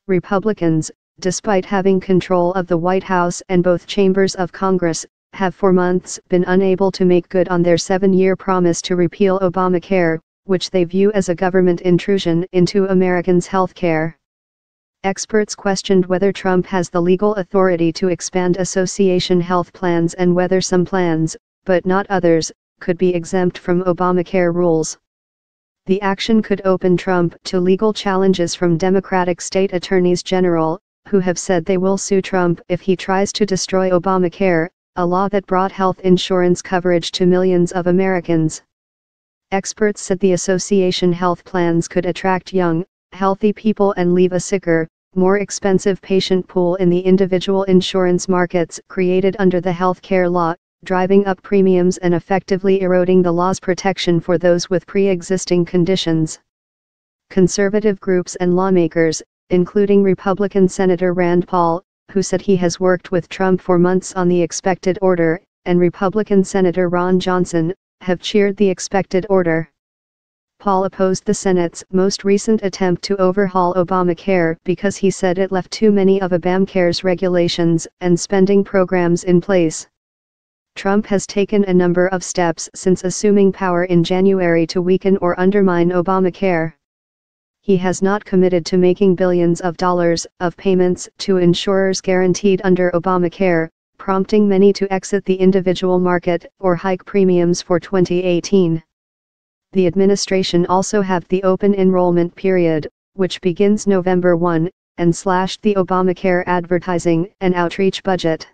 Republicans, despite having control of the White House and both chambers of Congress, have for months been unable to make good on their 7-year promise to repeal Obamacare, which they view as a government intrusion into Americans' health care. Experts questioned whether Trump has the legal authority to expand association health plans and whether some plans, but not others, could be exempt from Obamacare rules. The action could open Trump to legal challenges from Democratic state attorneys general, who have said they will sue Trump if he tries to destroy Obamacare, a law that brought health insurance coverage to millions of Americans. Experts said the association health plans could attract young, healthy people and leave a sicker, more expensive patient pool in the individual insurance markets created under the health care law, driving up premiums and effectively eroding the law's protection for those with pre-existing conditions. Conservative groups and lawmakers, including Republican Senator Rand Paul, who said he has worked with Trump for months on the expected order, and Republican Senator Ron Johnson, have cheered the expected order. Paul opposed the Senate's most recent attempt to overhaul Obamacare because he said it left too many of Obamacare's regulations and spending programs in place. Trump has taken a number of steps since assuming power in January to weaken or undermine Obamacare. He has not committed to making billions of dollars of payments to insurers guaranteed under Obamacare, prompting many to exit the individual market or hike premiums for 2018. The administration also halved the open enrollment period, which begins November 1, and slashed the Obamacare advertising and outreach budget.